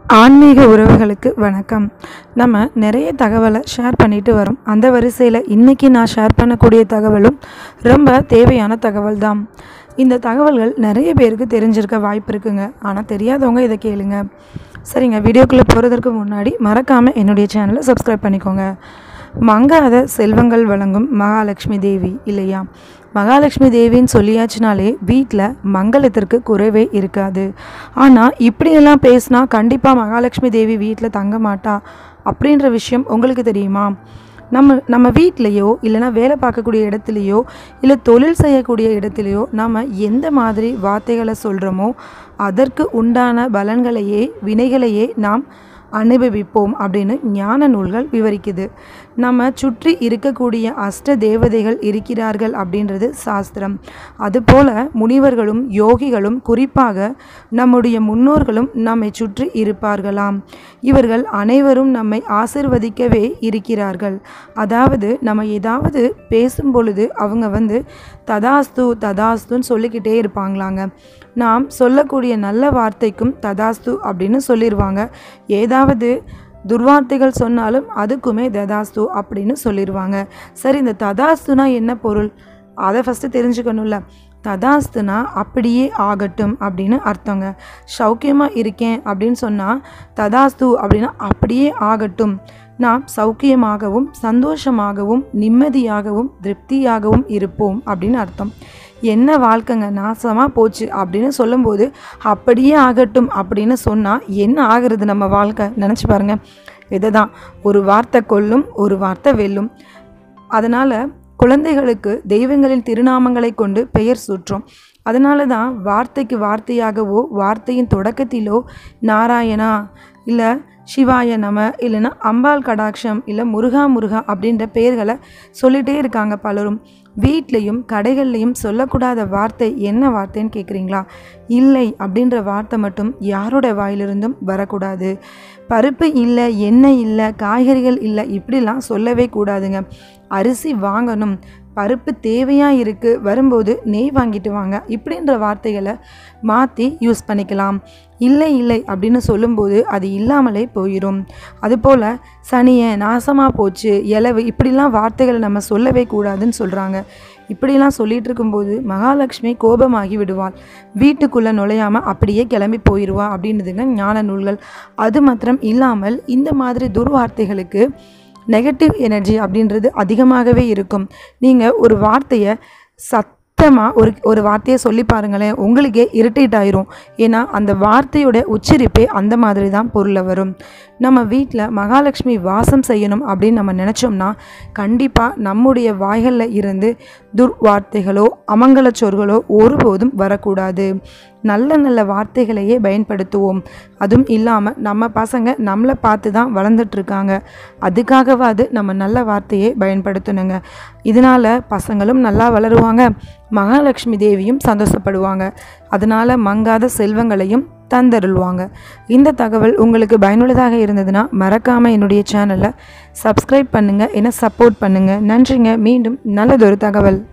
ஆன்மீக உறவுகளுக்கு வணக்கம். நம்ம நிறைய தகவலை ஷேர் பண்ணிட்டு வரோம். அந்த வரிசையில் இன்றைக்கி நான் ஷேர் பண்ணக்கூடிய தகவலும் ரொம்ப தேவையான தகவல் தான். இந்த தகவல்கள் நிறைய பேருக்கு தெரிஞ்சிருக்க வாய்ப்பு இருக்குங்க. ஆனால் தெரியாதவங்க இதை கேளுங்க. சரிங்க, வீடியோக்குள்ளே போகிறதுக்கு முன்னாடி மறக்காமல் என்னுடைய சேனலை சப்ஸ்கிரைப் பண்ணிக்கோங்க. மங்காத செல்வங்கள் வழங்கும் மகாலட்சுமி தேவி இல்லையா? மகாலட்சுமி தேவின்னு சொல்லியாச்சுனாலே வீட்டில் மங்களத்திற்கு குறைவே இருக்காது. ஆனால் இப்படியெல்லாம் பேசினா கண்டிப்பாக மகாலட்சுமி தேவி வீட்டில் தங்க மாட்டா அப்படின்ற விஷயம் உங்களுக்கு தெரியுமா? நம்ம வீட்லேயோ இல்லைனா வேலை பார்க்கக்கூடிய இடத்துலையோ இல்லை தொழில் செய்யக்கூடிய இடத்துலையோ நம்ம எந்த மாதிரி வார்த்தைகளை சொல்கிறோமோ அதற்கு உண்டான பலன்களையே வினைகளையே நாம் அனுபவிப்போம் அப்படின்னு ஞான நூல்கள் விவரிக்குது. நம்ம சுற்றி இருக்கக்கூடிய அஷ்ட தேவதைகள் இருக்கிறார்கள் அப்படின்றது சாஸ்திரம். அதுபோல் முனிவர்களும் யோகிகளும் குறிப்பாக நம்முடைய முன்னோர்களும் நம்மை சுற்றி இருப்பார்களாம். இவர்கள் அனைவரும் நம்மை ஆசிர்வதிக்கவே இருக்கிறார்கள். அதாவது நம்ம ஏதாவது பேசும் பொழுது அவங்க ததாஸ்து ததாஸ்துன்னு சொல்லிக்கிட்டே இருப்பாங்களாங்க. நாம் சொல்லக்கூடிய நல்ல வார்த்தைக்கும் ததாஸ்து அப்படின்னு சொல்லிடுவாங்க. ஏதாவது துர்வார்த்தைகள் சொன்னாலும் அதுக்குமே ததாஸ்து அப்படின்னு சொல்லிடுவாங்க. சரி, இந்த ததாஸ்துனா என்ன பொருள்? அதை ஃபஸ்ட்டு தெரிஞ்சுக்கணும்ல. ததாஸ்துனா அப்படியே ஆகட்டும் அப்படின்னு அர்த்தங்க. சௌக்கியமாக இருக்கேன் அப்படின்னு சொன்னால் ததாஸ்து அப்படின்னா அப்படியே ஆகட்டும், நாம் சௌக்கியமாகவும் சந்தோஷமாகவும் நிம்மதியாகவும் திருப்தியாகவும் இருப்போம் அப்படின்னு அர்த்தம். என்ன வாழ்க்கைங்க நாசமாக போச்சு அப்படின்னு சொல்லும்போது அப்படியே ஆகட்டும் அப்படின்னு சொன்னால் என்ன ஆகிறது நம்ம வாழ்க்கை? நினச்சி பாருங்கள். இதை தான் ஒரு வார்த்தை கொல்லும், ஒரு வார்த்தை வெல்லும். அதனால் குழந்தைகளுக்கு தெய்வங்களின் திருநாமங்களை கொண்டு பெயர் சூற்றோம். அதனால தான் வார்த்தைக்கு வார்த்தையாகவோ வார்த்தையின் தொடக்கத்திலோ நாராயணா இல்லை சிவாய நம இல்லைன்னா அம்பாள் கடாட்சம் இல்லை முருகா முருகா அப்படின்ற பெயர்களை சொல்லிகிட்டே இருக்காங்க பலரும். வீட்லேயும் கடைகள்லையும் சொல்லக்கூடாத வார்த்தை என்ன வார்த்தைன்னு கேட்குறீங்களா? இல்லை அப்படின்ற வார்த்தை மட்டும் யாரோட வாயிலிருந்தும் வரக்கூடாது. பருப்பு இல்லை, எண்ணெய் இல்லை, காய்கறிகள் இல்லை இப்படிலாம் சொல்லவே கூடாதுங்க. அரிசி வாங்கணும், பருப்பு தேவையாக இருக்குது, வரும்போது நெய் வாங்கிட்டு வாங்க இப்படின்ற வார்த்தைகளை மாற்றி யூஸ் பண்ணிக்கலாம். இல்லை இல்லை அப்படின்னு சொல்லும்போது அது இல்லாமலே போயிடும். அதுபோல் சனியை நாசமாக போச்சு, இலவு இப்படிலாம் வார்த்தைகளை நம்ம சொல்லவே கூடாதுன்னு சொல்கிறாங்க. இப்படிலாம் சொல்லிகிட்டு இருக்கும்போது மகாலட்சுமி கோபமாகி விடுவாள். வீட்டுக்குள்ளே நுழையாமல் அப்படியே கிளம்பி போயிடுவா அப்படின்றதுங்க ஞான நூல்கள். அது மாத்திரம் இல்லாமல் இந்த மாதிரி துர்வார்த்தைகளுக்கு நெகட்டிவ் எனர்ஜி அப்படின்றது அதிகமாகவே இருக்கும். நீங்கள் ஒரு வார்த்தையை சத்தமாக ஒரு வார்த்தையை சொல்லி பாருங்களேன், உங்களுக்கே இரிட்டேட் ஆயிரும். ஏன்னா அந்த வார்த்தையோட உச்சரிப்பே அந்த மாதிரி தான் பொருளை வரும். நம்ம வீட்டில் மகாலட்சுமி வாசம் செய்யணும் அப்படின்னு நம்ம நினச்சோம்னா கண்டிப்பாக நம்முடைய வாய்களில் இருந்து துர்வார்த்தைகளோ அமங்கல சொற்களோ ஒருபோதும் வரக்கூடாது. நல்ல நல்ல வார்த்தைகளையே பயன்படுத்துவோம். அதுவும் இல்லாமல் நம்ம பசங்க நம்மளை பார்த்து தான் வளர்ந்துட்டுருக்காங்க. அதுக்காகவாது நம்ம நல்ல வார்த்தையை பயன்படுத்தணுங்க. இதனால் பசங்களும் நல்லா வளருவாங்க, மகாலட்சுமி தேவியும் சந்தோஷப்படுவாங்க. அதனால் மங்காத செல்வங்களையும் தந்தருள்வாங்க. இந்த தகவல் உங்களுக்கு பயனுள்ளதாக இருந்ததுன்னா மறக்காமல் என்னுடைய சேனலை சப்ஸ்கிரைப் பண்ணுங்கள், என்னை சப்போர்ட் பண்ணுங்கள். நன்றிங்க. மீண்டும் நல்லதொரு தகவல்.